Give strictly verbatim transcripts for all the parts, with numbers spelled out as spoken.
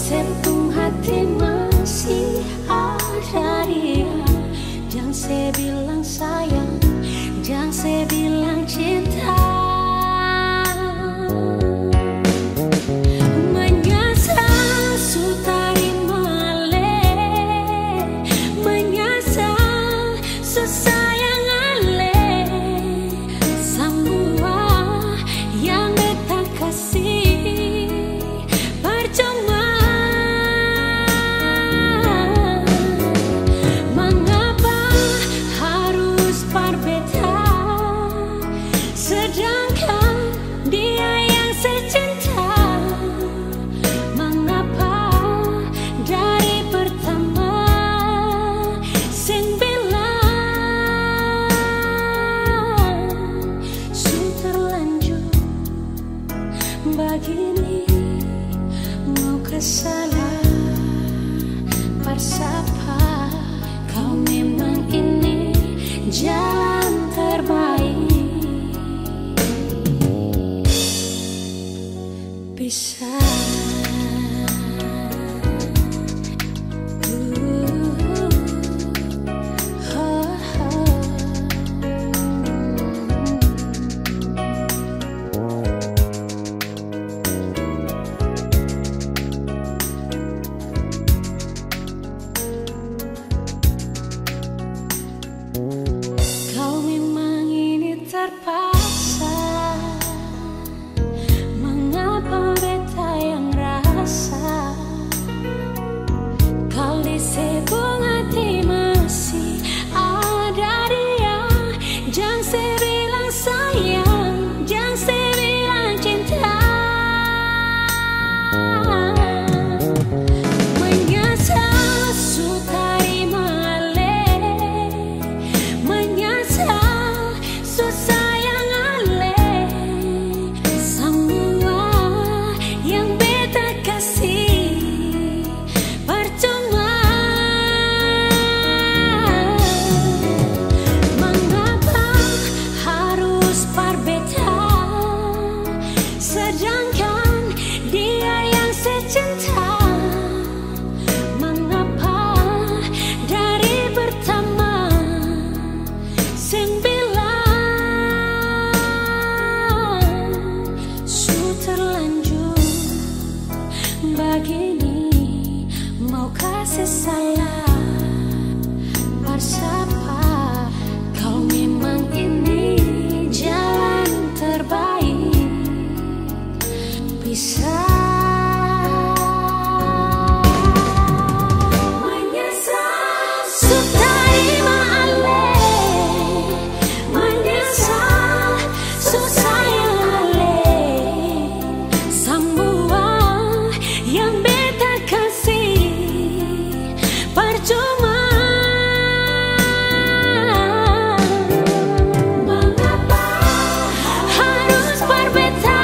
sepenuh hati masih ada dia. Jangan saya bilang sayang, jangan saya bilang cinta. Menyesal sutari male, menyesal sesayang ale. Semua yang beta kasih percuma. Mengapa harus berbeda, sedangkan dia yang saya cinta? Mengapa dari pertama sing bilang su terlanjur begini? Mau kesalah bersapa, kau memang ini jalan terbaik. Bisa kau memang ini terpaksa. Mengapa beta yang rasa? Kau di sebung hati masih ada dia. Jangan saya bilang sayang, jangan saya bilang cinta. Menyesal sutari male, menyesal sesayang ale. Semua yang beta kasih percuma. Mengapa harus berbeda, sedangkan dia yang saya cinta? Mengapa dari pertama sing bilang su terlanjur begini? Mau kasih salah bersapa, kau memang ini jalan terbaik. Bisa menyesal sutari male, menyesal sesayang ale. Semua yang beta kasih percuma. Mengapa harus berbeda,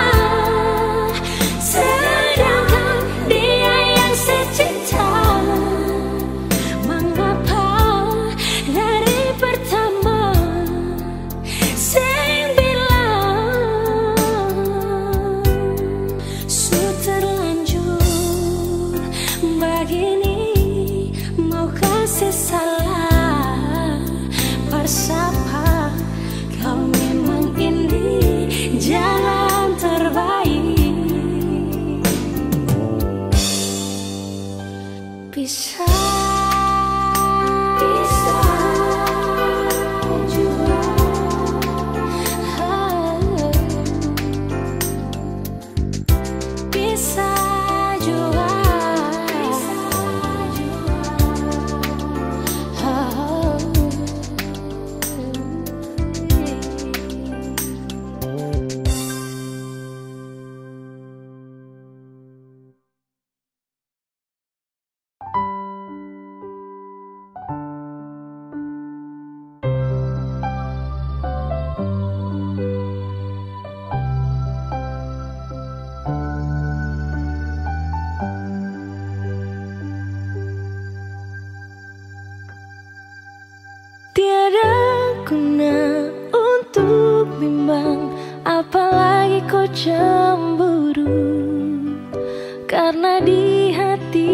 sedangkan dia yang saya cinta? Mengapa dari pertama sing bilang su terlanjur begini? Mau kasih salah bersapa, kau memang ini jalan terbaik. Bisa bisa jua, bisa jua, tiada guna untuk bimbang, apalagi kau cemburu. Karena di hati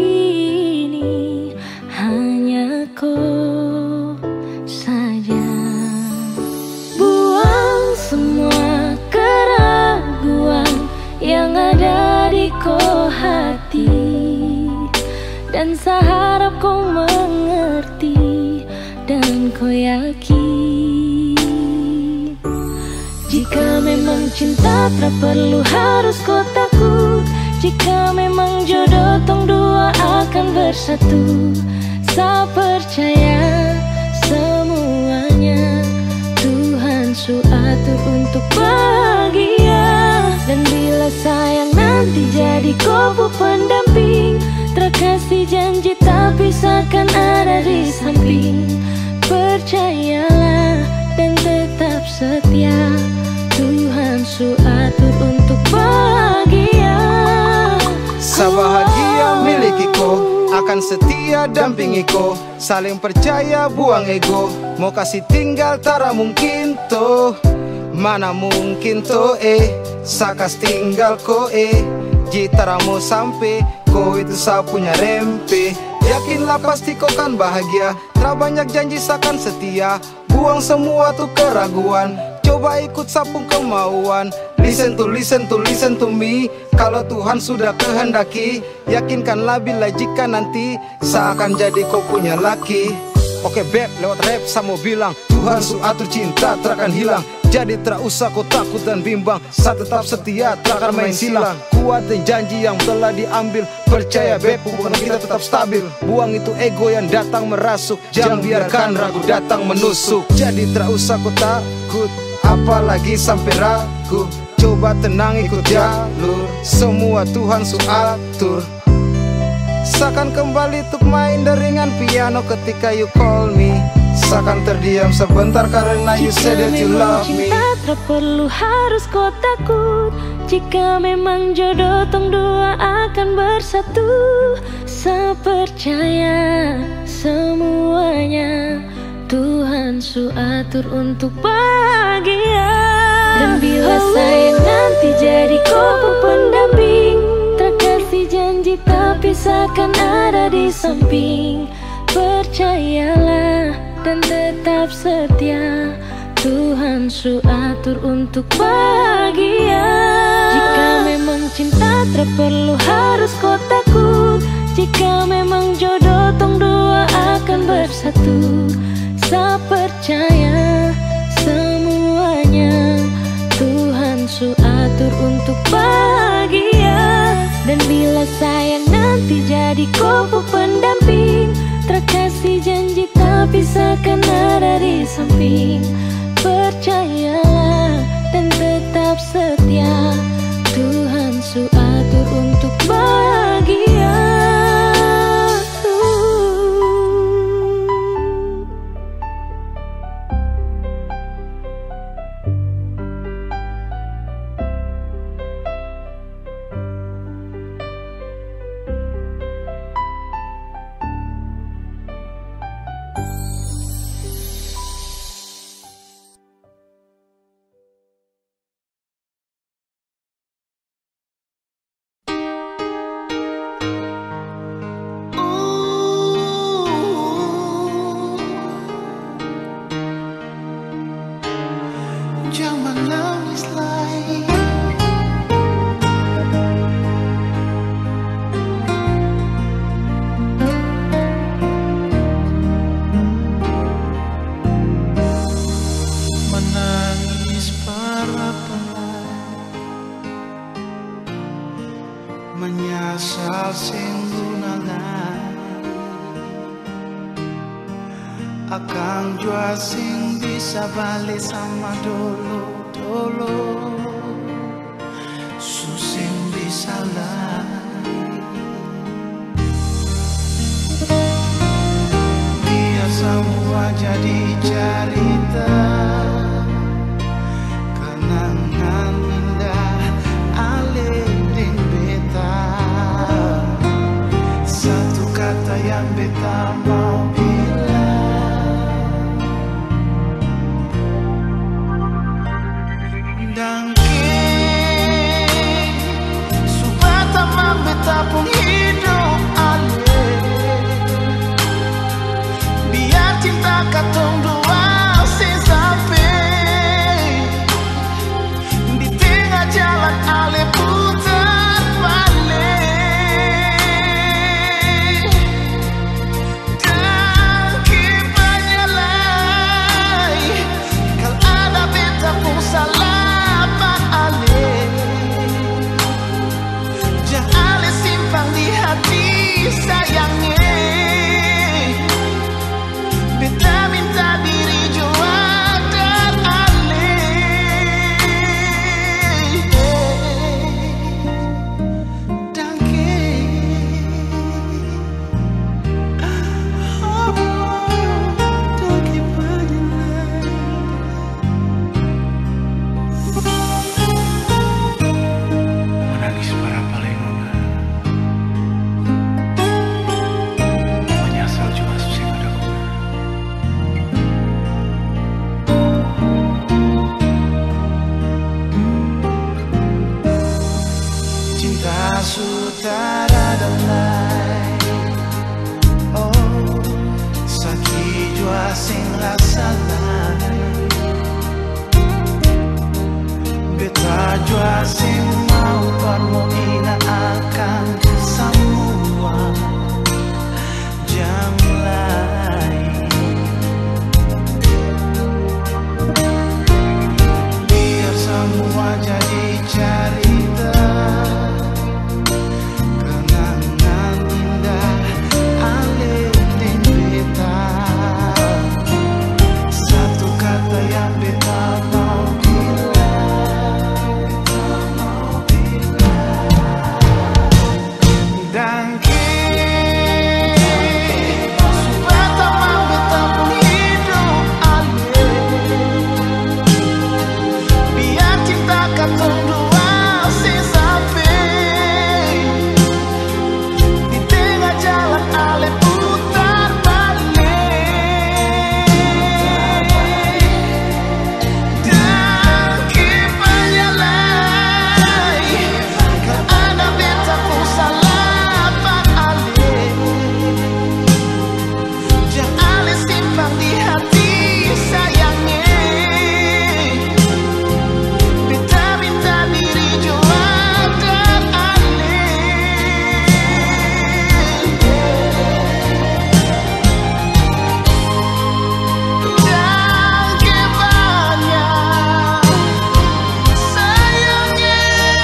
hati, dan saya harap kau mengerti dan kau yakin. Jika memang cinta tak perlu harus kau takut, jika memang jodoh tong dua akan bersatu. Saya percaya semuanya Tuhan su atur untuk bahagia. Dan bila sayang nanti jadi kau pendamping, terkasih janji tapi seakan ada di samping. Percayalah dan tetap setia, Tuhan su atur untuk bahagia. Sabahagia milikiku, akan setia dampingiku, saling percaya buang ego. Mau kasih tinggal tara mungkin toh, mana mungkin toh eh. Sakas tinggal ko eh, jitara mau sampai ko itu sa punya rempe. Yakinlah pasti kau kan bahagia, tak banyak janji sakan setia. Buang semua tuh keraguan, coba ikut sapung kemauan. Listen to listen to listen to me, kalau Tuhan sudah kehendaki, yakinkanlah bila jika nanti seakan jadi kau punya laki. Oke beb, lewat rap saya mau bilang, Tuhan su atur cinta takkan hilang. Jadi tak usah kau takut dan bimbang, saya tetap setia takkan main silang. Kuatin janji yang telah diambil, percaya beb hubungan kita tetap stabil. Buang itu ego yang datang merasuk, jangan biarkan ragu datang menusuk. Jadi tak usah kau takut, apalagi sampai ragu. Coba tenang ikut jalur, semua Tuhan su atur. Seakan kembali untuk main deringan piano ketika you call me. Seakan terdiam sebentar karena you said that you love me. Jika memang cinta tak perlu harus kau takut, jika memang jodoh tong dua akan bersatu. Saya percaya semuanya Tuhan su atur untuk bahagia. Dan bila sayang nanti jadi kau pendamping, terkasih janji tapi seakan ada di samping. Percayalah dan tetap setia, Tuhan su atur untuk bahagia. Jika memang cinta tak perlu harus kau takut, jika memang jodoh tong dua akan bersatu. Saya percaya semuanya Tuhan su atur untuk bahagia. Dan bila sayang nanti jadi kau pendamping, terkasih janji tapi seakan ada di samping. Percayalah dan tetap setia, Tuhan su atur untuk bahagia. Jangan nangis lagi, menangis para pelai, menyasal singgunalai, akan jua sing bisa balik sama dulu dulu, susing bisa lagi. Biar semua jadi cerita, kenangan indah alih din beta. Satu kata yang beta mau bilang, sutara dalai. Oh, sakit jua sing rasa lai. Beta jua sing mau parmo ina akan semua jam lain. Biar semua jadi cerita, kenangan indah alih di beta. Satu kata yang beta mau bilang, mau bilang. Dan kini beta mau beta pun hidup alih. Biar cinta katong dua si sampai di tengah jalan ale putar balik. Dan kipannya lai karena beta pun salah pak ale. Jangan ale simpan di hati sayangnya. Beta minta diri jua dan ale. Dan kebanyak sayangnya.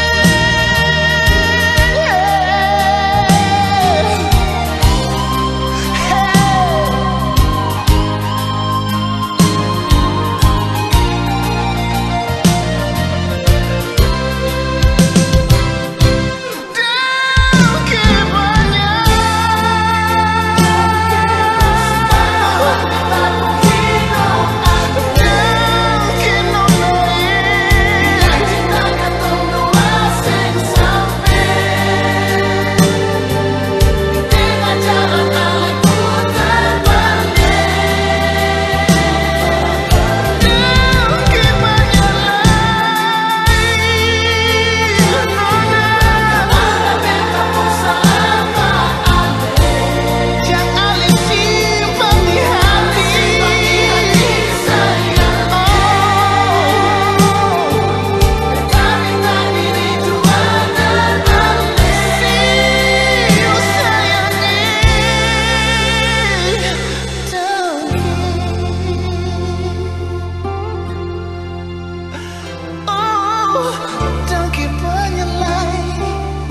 Don't keep on your line.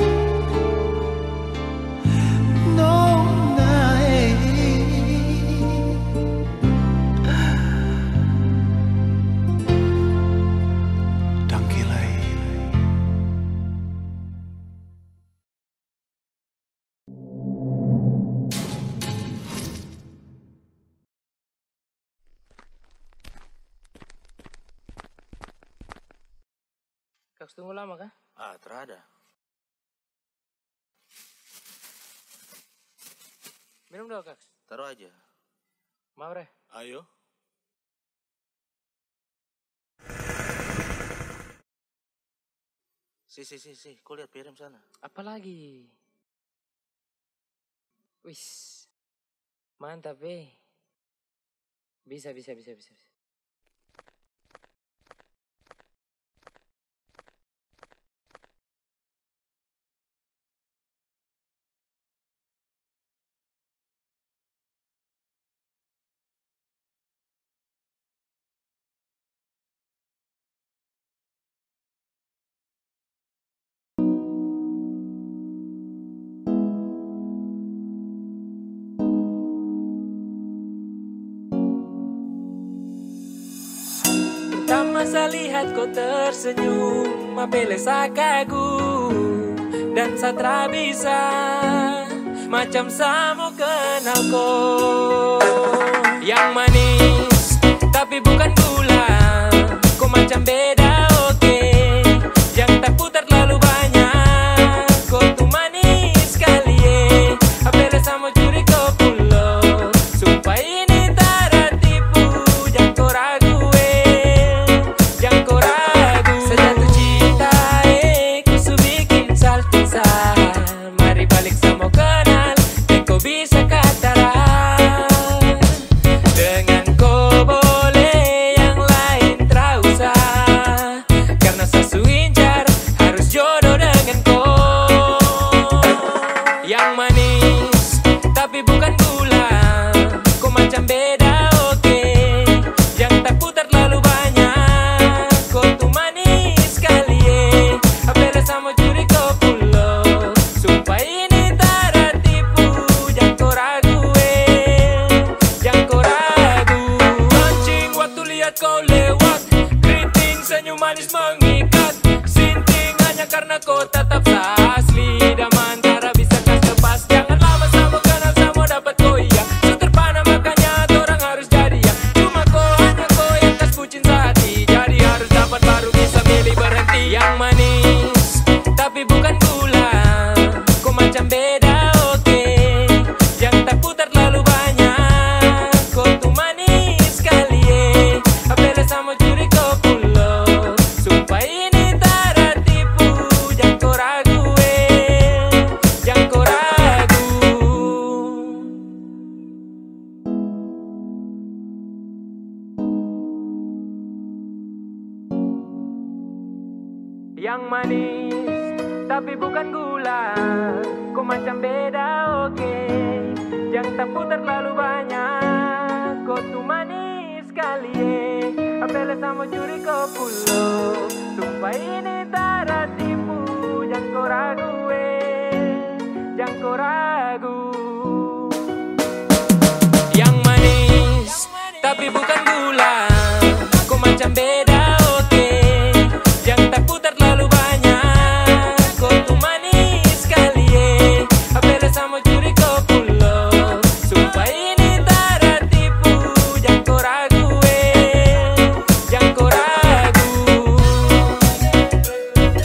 No night. Dangkilai. Kaks tunggu lama kah? Ah, terada. Minum dong Kaks. Taruh aja. Mau Re? Ayo. Si, si, si, si. Kau lihat piring sana. Apa lagi? Wis. Mantap eh. Bisa, bisa, bisa, bisa. bisa. Masa lihat kau tersenyum, apele sakagu dan satra bisa macam samo kenal kau. Yang manis tapi bukan gula, kau macam beda oke. Yang tak putar terlalu banyak, kau tuh manis sekali eh. Apele samo curi kau pulo, sumpah ini tak tipu, jangan kau ragu. Sejatuh cinta, eh, ku su bikin salting sah. kau tetap asli. Daman cara bisa kas lepas. Jangan lama sama kenal sama dapat kau iya. So terpana makanya orang harus jadi ya. Cuma kau hanya kau yang kas bucin sehati. Jadi harus dapat baru bisa milih berhenti. Yang manis tapi bukan gula. Kau macam beda oke. Yang tak putar terlalu banyak. Kau tuh manis sekali eh. Apela sama curi kau pulau. Sumpah ini tak ada tipu. Jangan kau ragu eh. Jangan kau ragu. Yang manis tapi bukan gula. Kau macam beda oke. Jangan tak putar terlalu banyak. Kau tuh manis sekali eh. Apela sama curi kau pulau. Sumpah ini tak ada tipu. Jangan kau ragu eh. Jangan kau ragu. Yang manis tapi bukan gula. Kau macam beda oke. Jangan tak putar terlalu banyak. Kau tuh manis sekali eh. Apela sama curi kau pulau. Sumpah ini tak ada tipu. Jangan kau ragu eh. Jangan kau ragu.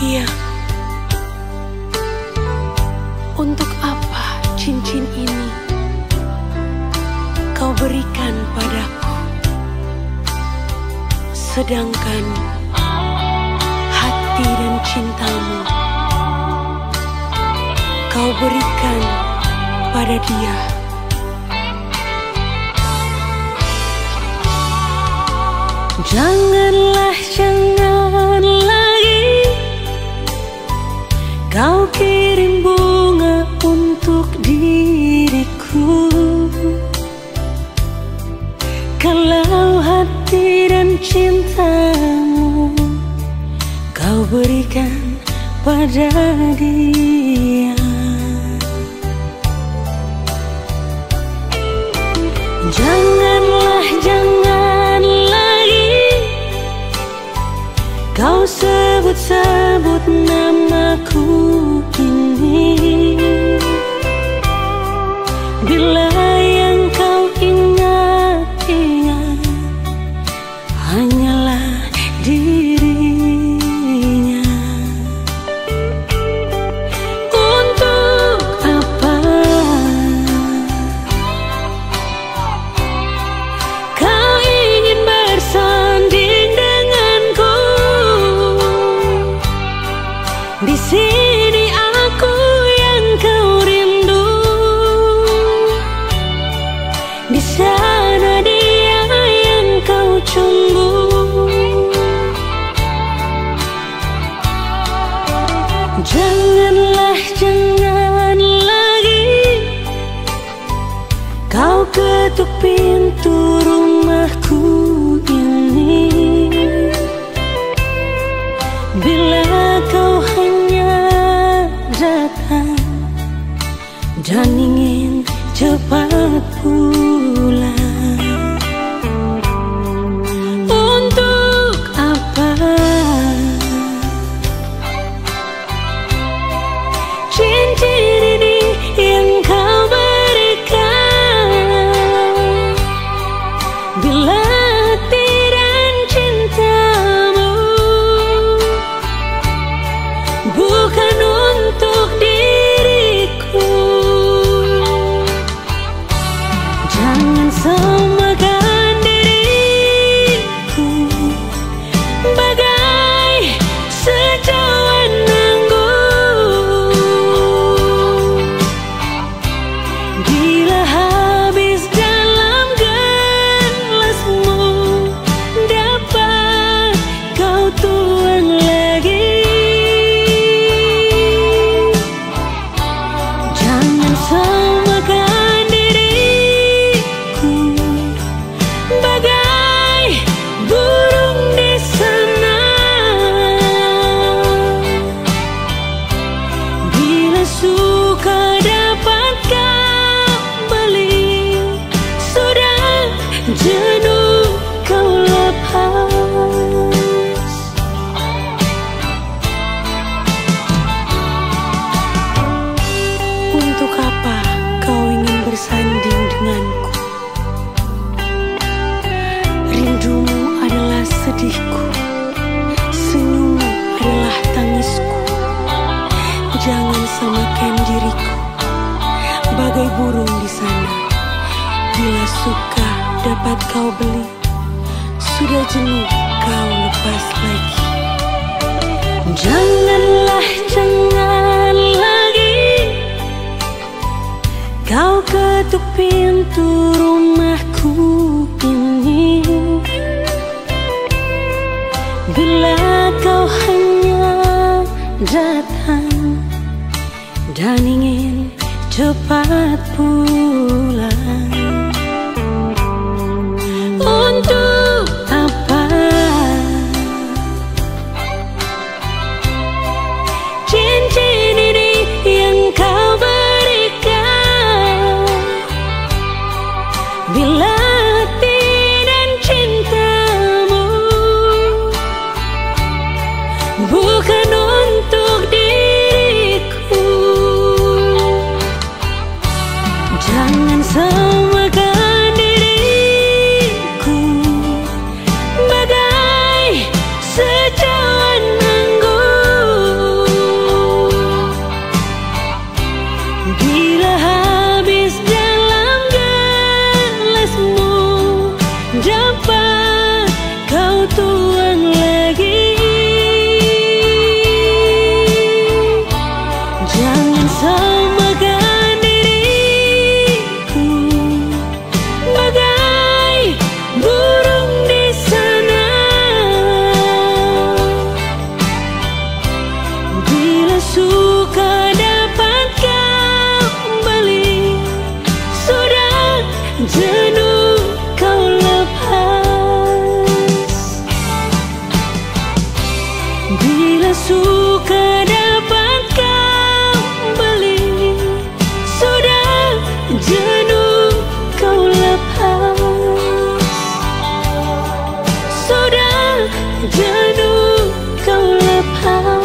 Iya. Untuk apa cincin ini kau berikan padaku, sedangkan hati dan cintamu kau berikan pada dia. Janganlah, jangan lagi kau kirim bunga untuk diriku, kalau hati dan cintamu kau berikan pada dia. Janganlah, jangan lagi kau sebut-sebut namaku ini, bila yang kau ingat-ingat hanyalah dirinya. Untuk apa kau ingin bersanding denganku? Di sini aku yang kau rindu, di sana dia yang kau tunggu. Janganlah, jangan lagi kau ketuk pintu rumahku ini, bila kau hanya datang dan ingin cepat pulang. Untuk apa cincin ini yang kau berikan, bila hati dan cintamu bukan untuk diriku? Jangan samakan diriku bagai secawan anggur, bila habis dalam gelasmu dapat kau tuang lagi. Jangan samakan diriku bagai burung di sana, bila suka dapat kau beli, sudah jenuh kau lepas. Untuk apa kau ingin bersanding denganku? Rindumu adalah sedihku, senyummu adalah tangisku. Jangan samakan diriku bagai burung di sana, bila suka dapat kau beli, sudah jenuh kau lepas lagi. Janganlah, jangan lagi kau ketuk pintu rumahku ini, bila kau hanya datang dan ingin cepat pulang. Untuk apa cincin ini yang kau berikan, bila hati dan cintamu bukan untuk diriku? Jangan kau tuang lagi. Jangan samakan diriku bagai burung di sana. Bila suka dapat kembali, sudah jenuh kau lepas. Bila suka dapat kembali, sudah jenuh kau lepas. Sudah jenuh kau lepas.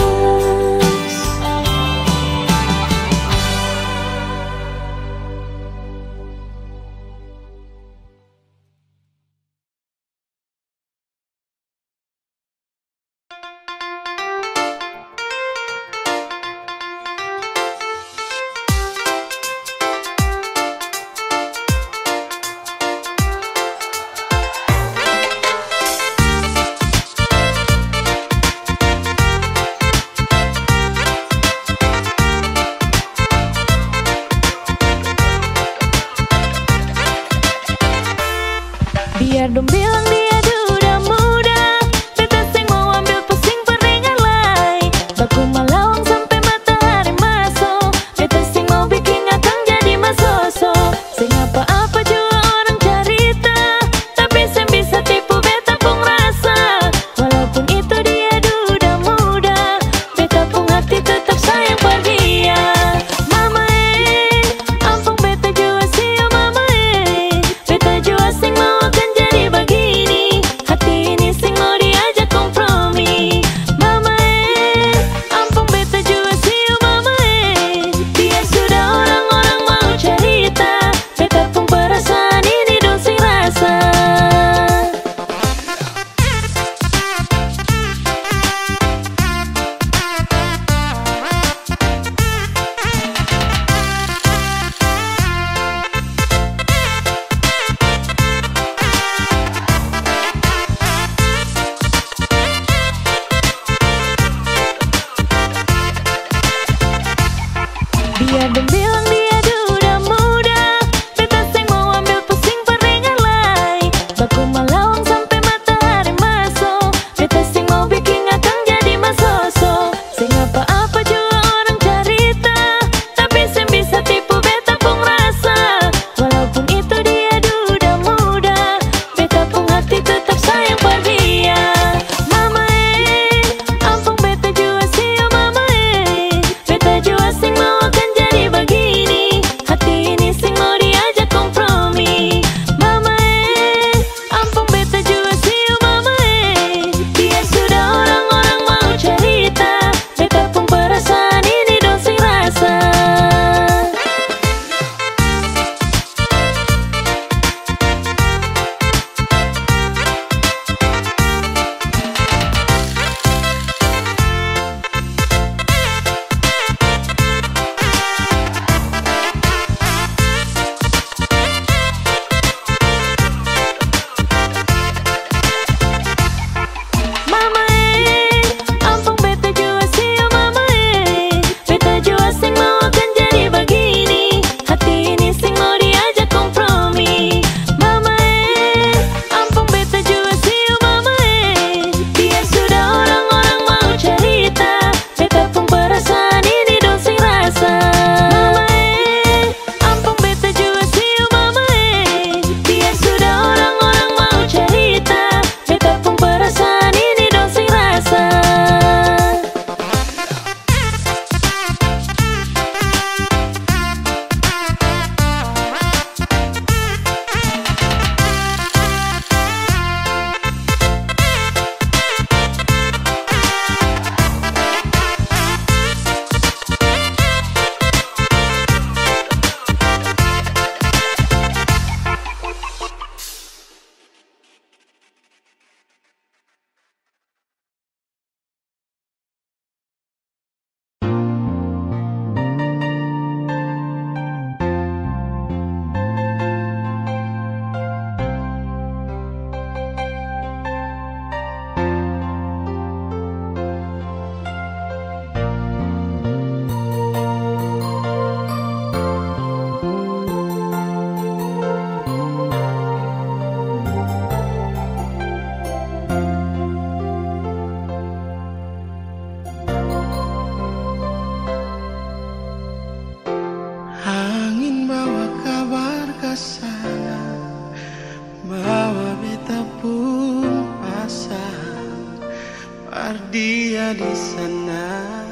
dia di sana,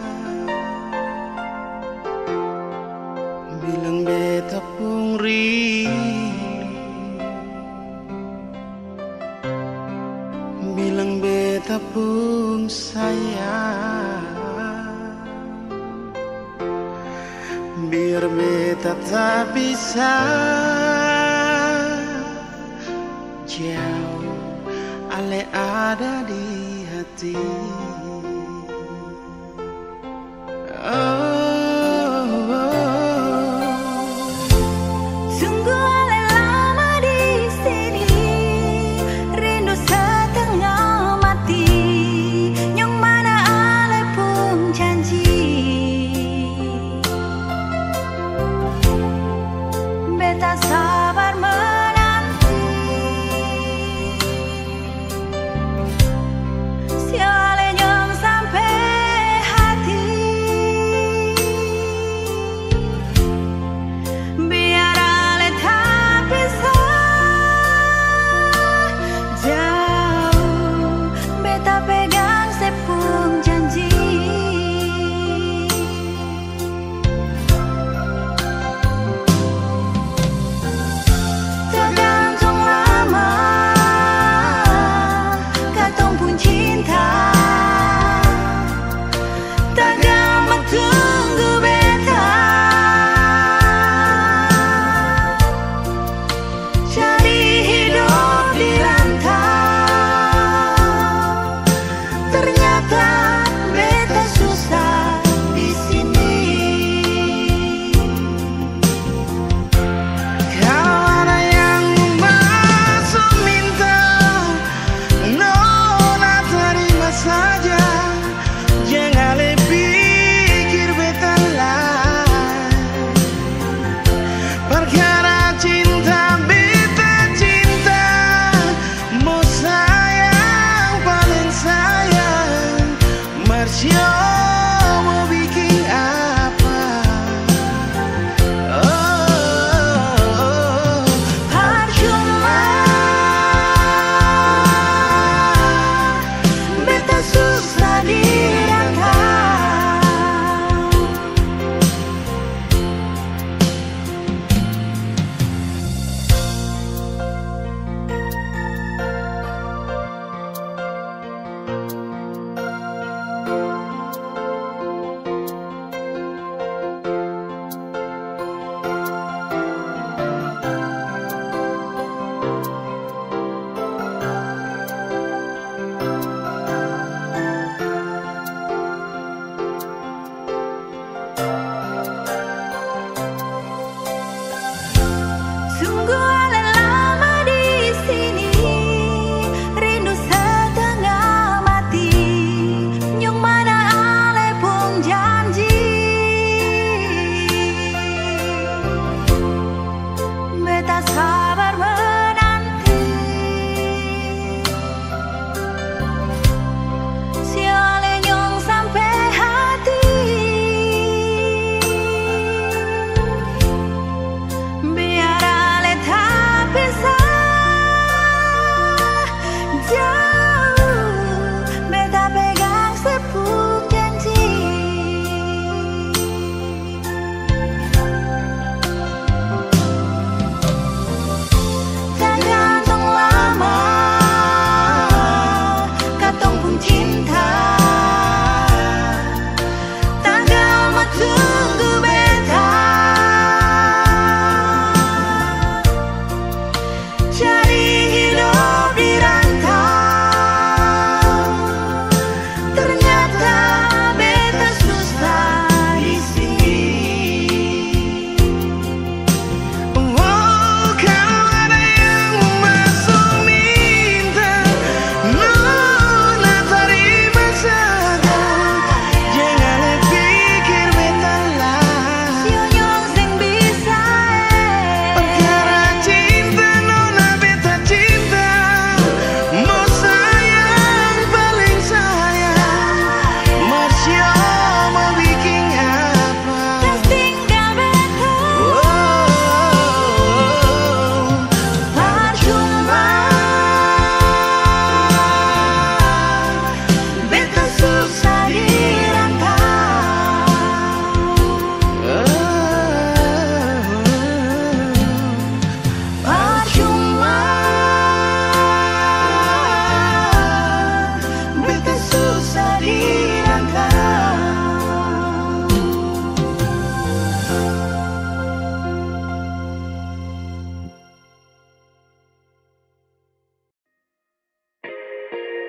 bilang beta pun rindu, bilang beta pun sayang, biar beta tak bisa jauh, ale ada di hati. Siale nyong sampai hati.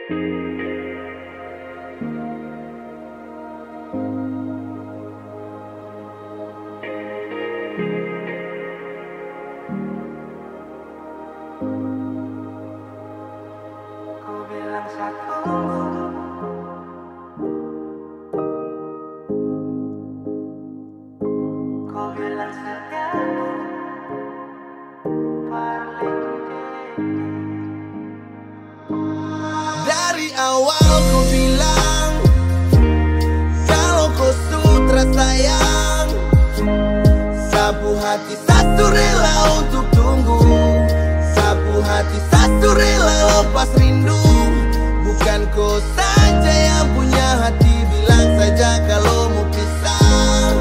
Dari awal ku bilang kalau kau sutra sayang, sapu hati satu rela untuk tunggu, sapu hati satu rela lepas rindu. Bukan kau saja yang punya hati, bilang saja kalau mau pisah.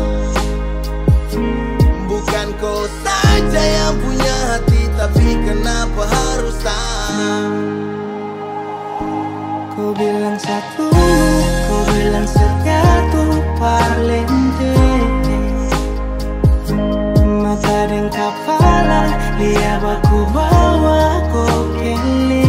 Bukan kau saja yang punya hati, tapi kenapa harus tak? Kau bilang satu, kau bilang satu parlente. Mata dan kepala, lihat aku bawa kau kele.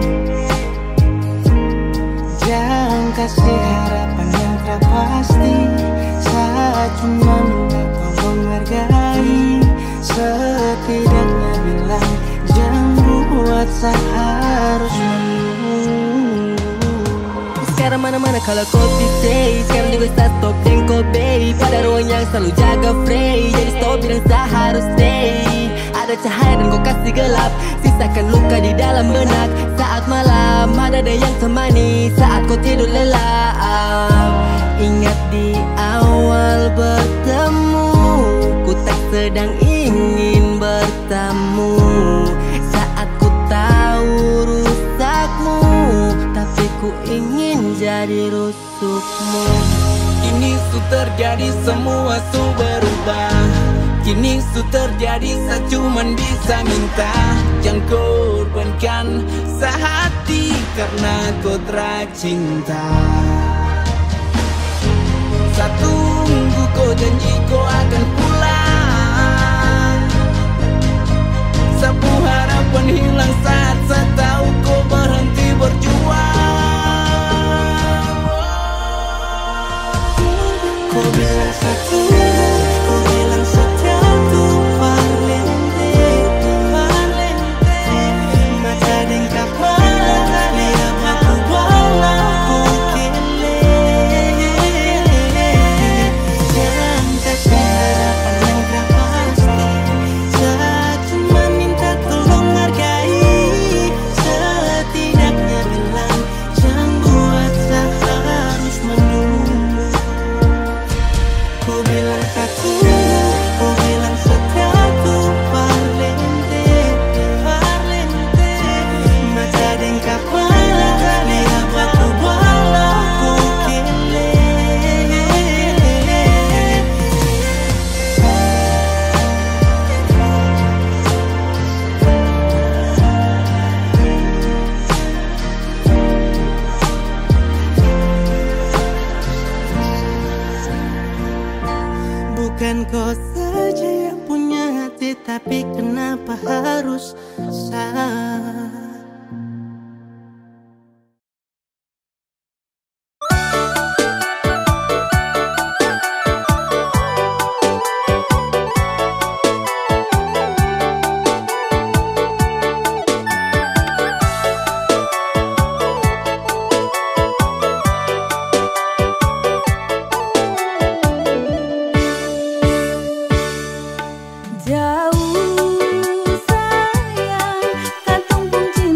Jangan kasih harapan yang tak pasti, saat cuma minta kau menghargai. Setidaknya bilang jangan buat seharus menunggu. Sekarang mana-mana kalau kopi stay, sekarang juga start stop dan kopi. Pada ruang yang selalu jaga free, jadi stop bilang tak harus stay. Ada cahaya dan kau kasih gelap, sisakan luka di dalam benak. Saat malam ada ada yang temani, saat kau tidur lelap. Ingat di awal bertemu, ku tak sedang ingin bertamu. Saat ku tahu rusakmu, tapi ku ingin jadi rusukmu. Kini su terjadi semua su berubah. Kini su terjadi saya cuman bisa minta, jangan korbankan sehati karena kau tercinta. Saya tunggu kau janji kau akan pulang. Sapu harapan hilang saat saya tahu kau berhenti berjuang. Kau bilang satu, kau bilang satu parlente, parlente. Mata dan kepala, lihat aku bawa kau kele. Jangan kasih harapan yang tak pasti, saat cuma minta tolong hargai. Setidaknya bilang jangan buat saya harus menunggu. Ku bilang satu, ku bilang satu parlente, parlente. Mata dan kepala, lihat aku bawa ku kele. Bukan kau saja yang punya hati, tapi kenapa harus saya? Jauh sayang, kantong pun cinta.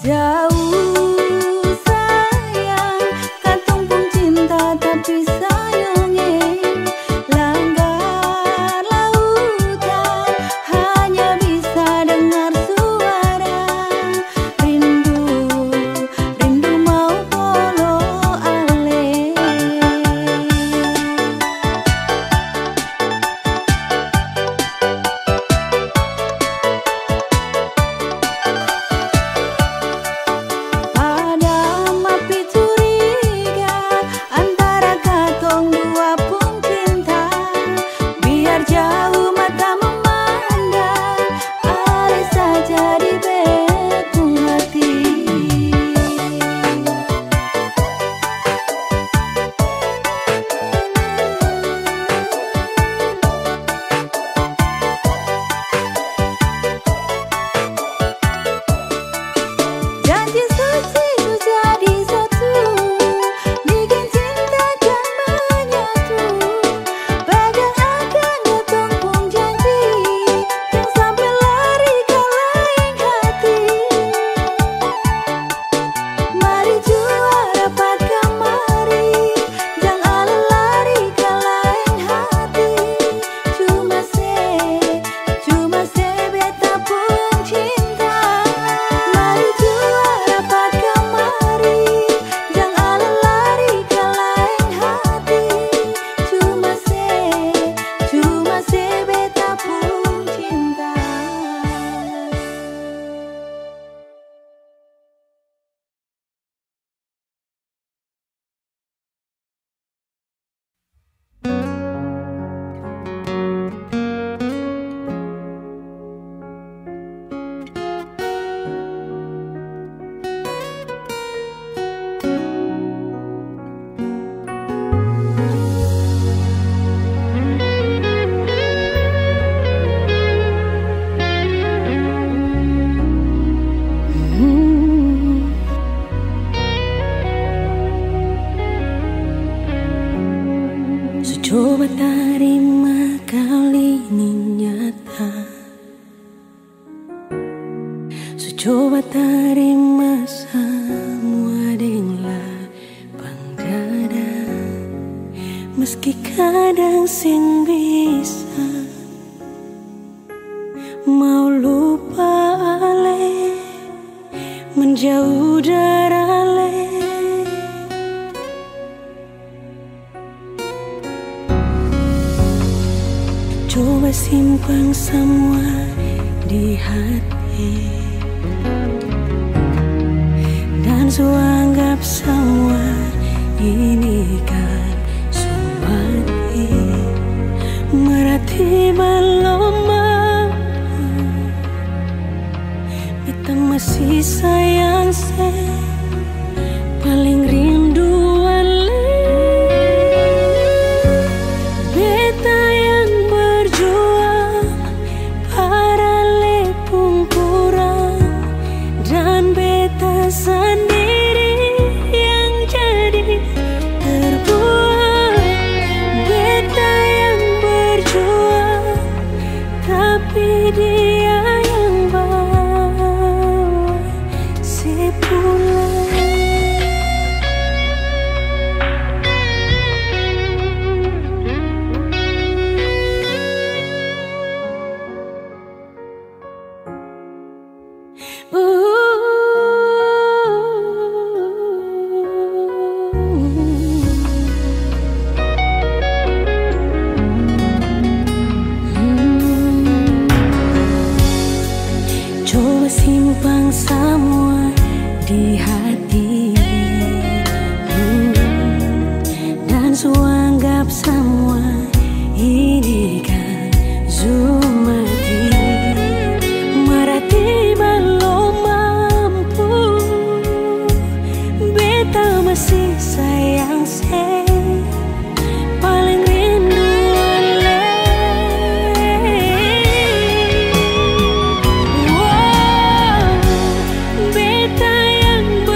Coba terima kali ini nyata, so coba terima semua dengan lapang dada. Meski kadang sing bisa mau lupa ale, menjauh dari ale. Coba simpan semua di hati dan so anggap semua ini kan sumati. Merati belum mampu, kita masih sayang se paling rindu ale. Beta yang berjuang para lepung kurang, dan beta sendiri yang jadi terbuang. Beta yang berjuang tapi dia yang bawa si pulang. Coba simpan semua di hati, dan so anggap semua ini kan zumati. Merati belum mampu, beta masih sayang se paling rindu ale. Wow, beta yang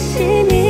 sini.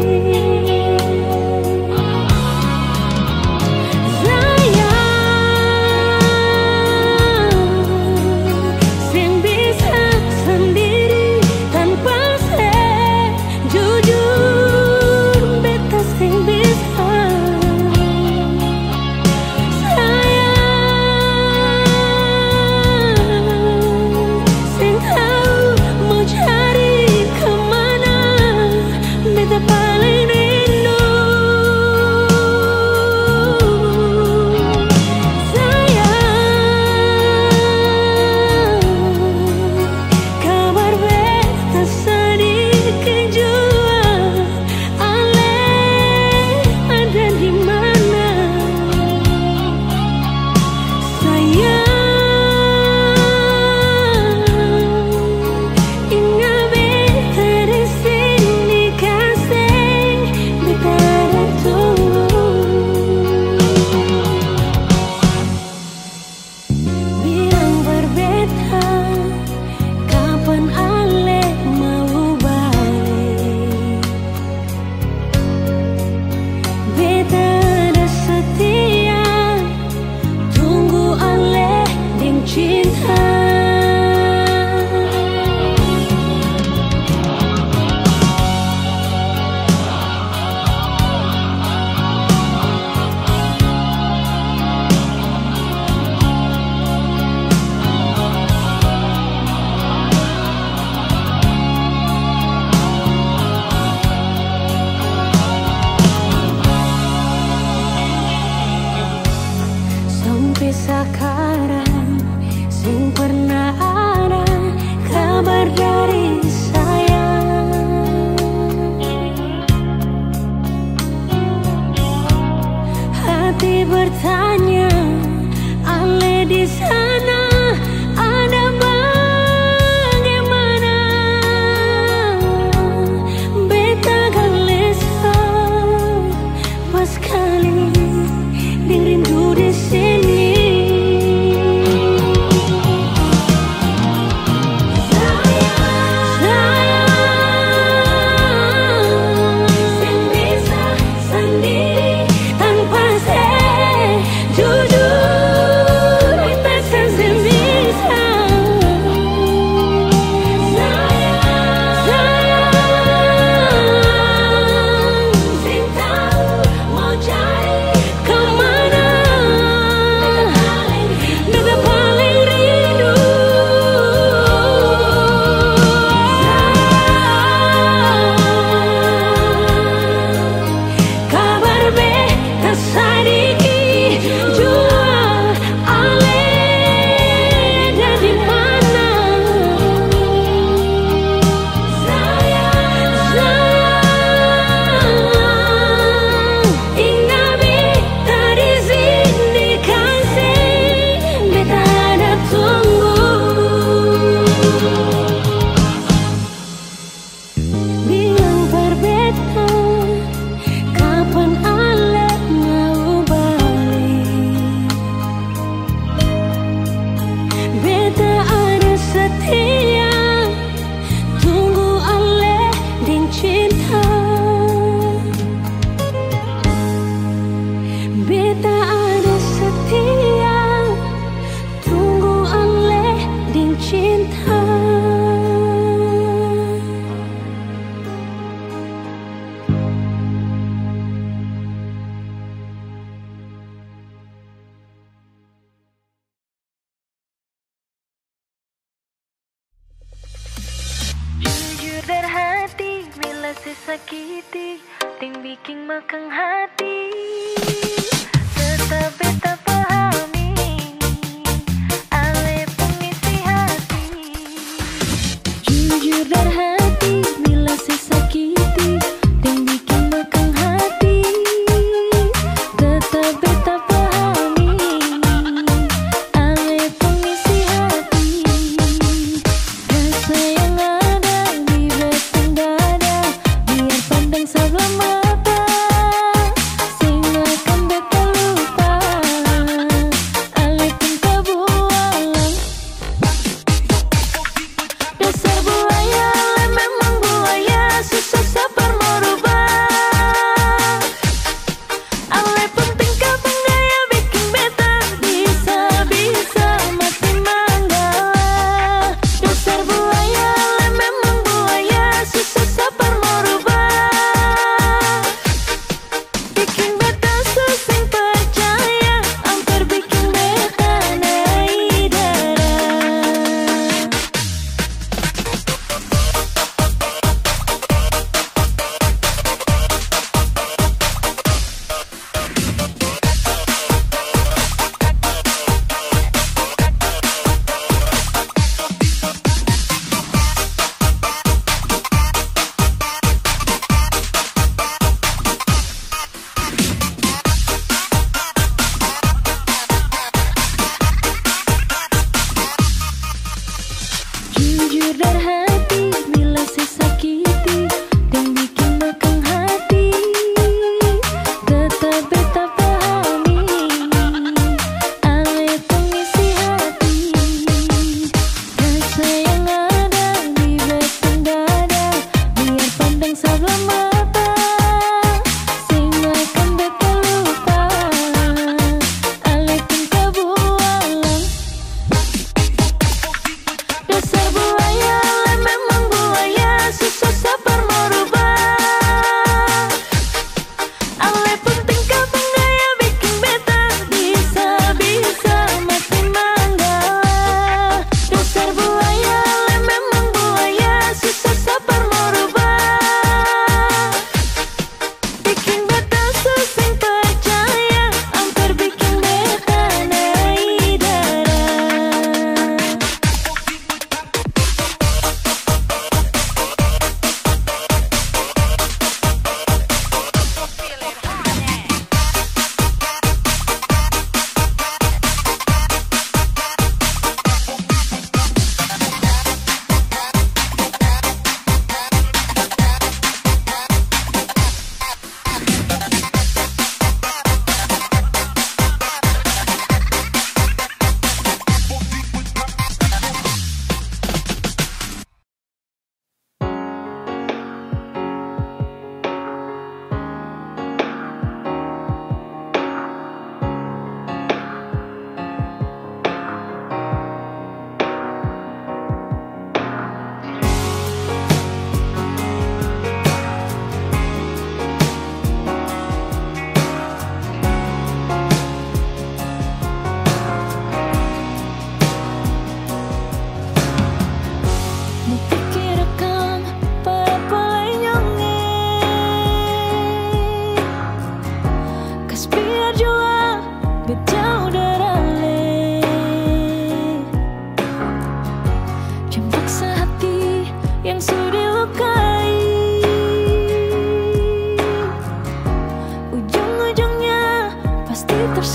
Sekarang sing pernah ada kabar dari saya. Hati bertanya, Ale di sana ada bagaimana? Beta galesa pas kali rindu di sini. Sakiti, ting bikin makang hati. Tetap beta pahami, ale pengisi hati. Jujur dari hati, bila sesakiti, ting bikin makang hati. Tetap beta pahami, ale pengisi hati. Rasa yang ada di batang dada, biar pandang sebelah mata, sing akan beta lupa, ale pun kebualang. Dasar buaya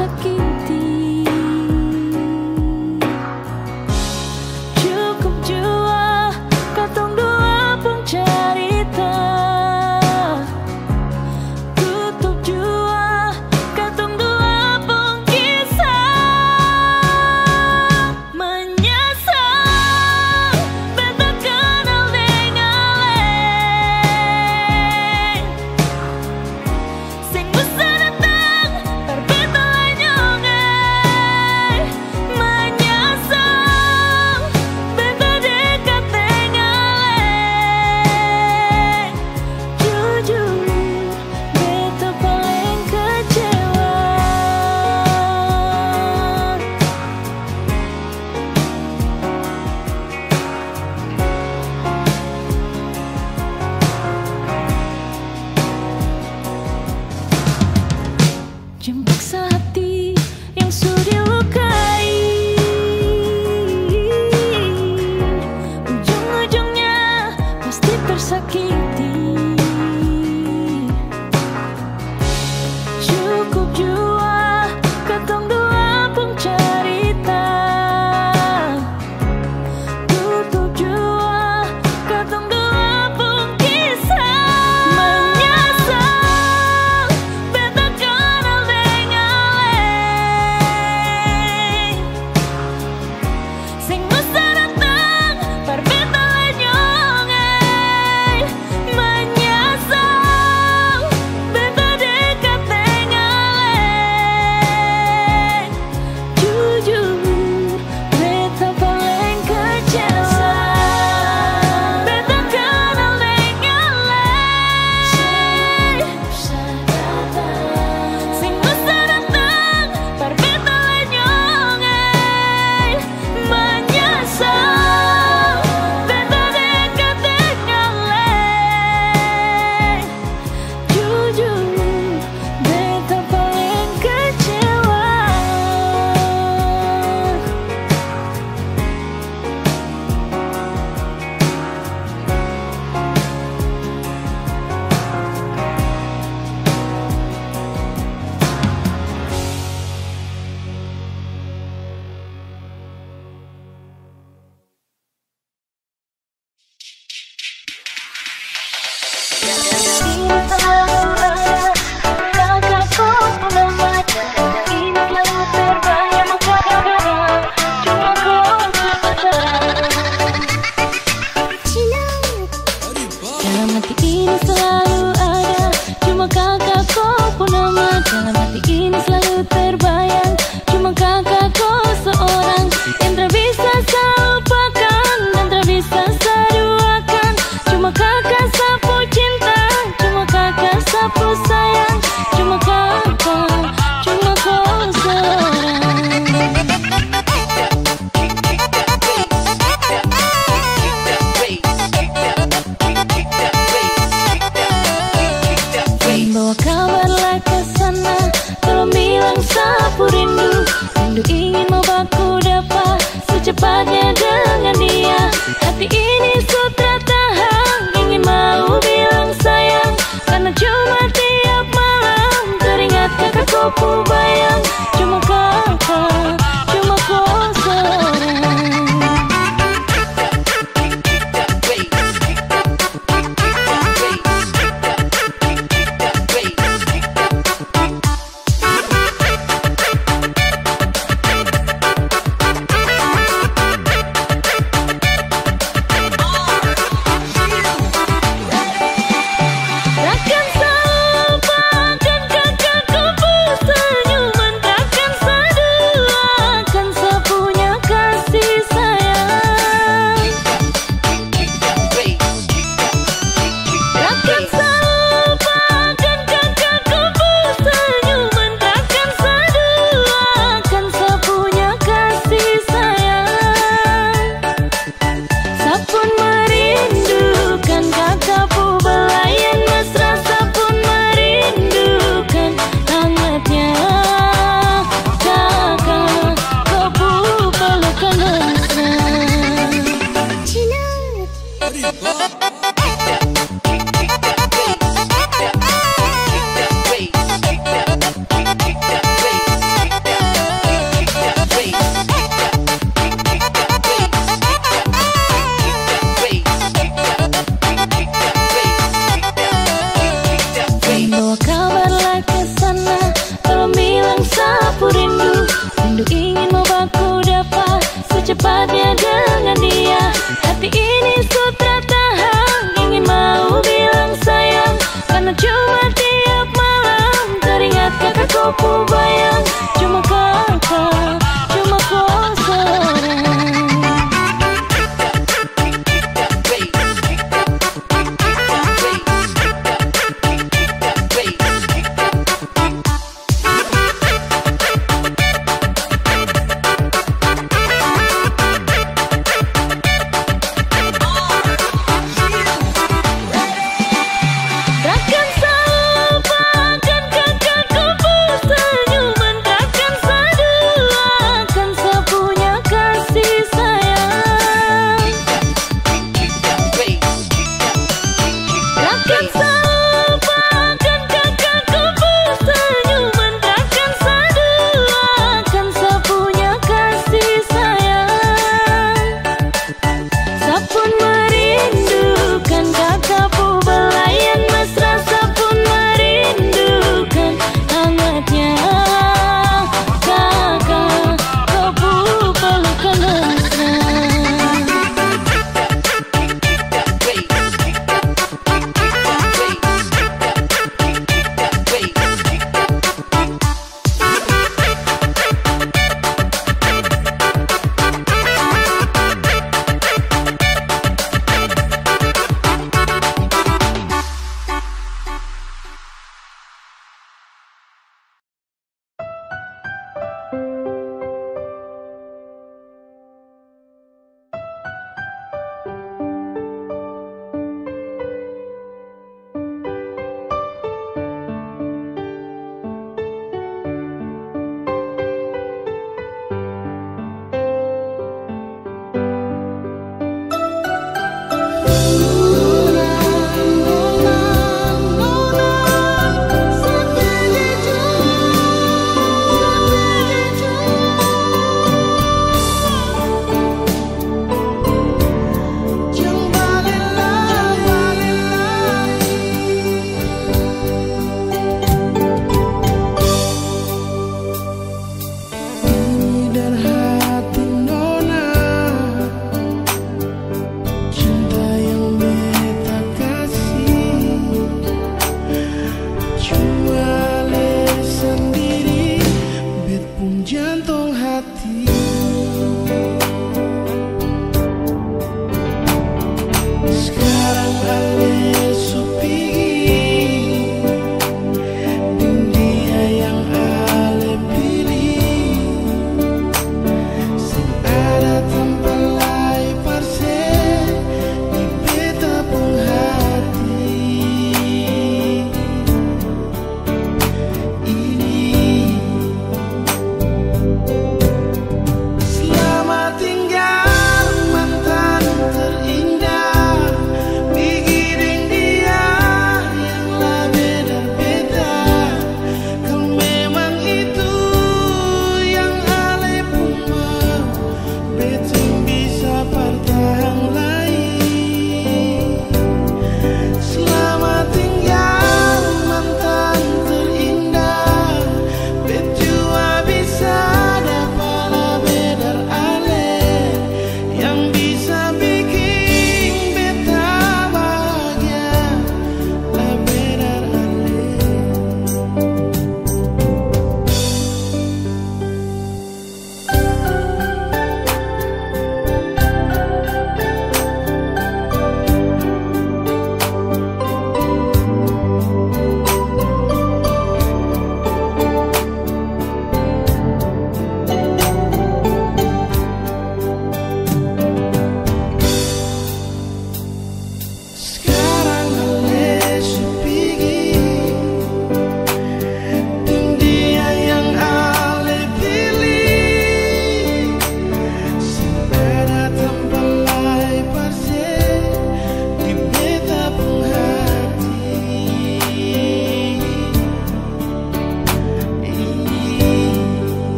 sakit.